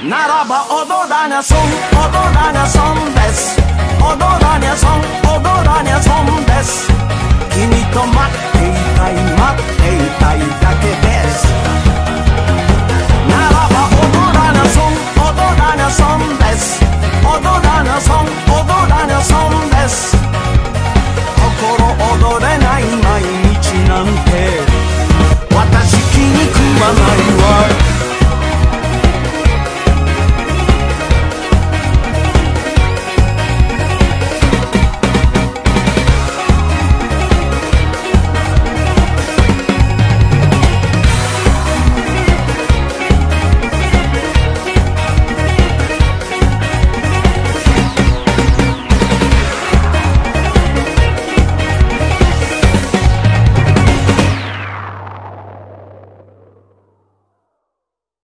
ならば踊らにゃ損、踊らにゃ損です。踊らにゃ損、踊らにゃ損です。君と待っていたい、待っていたいだけです。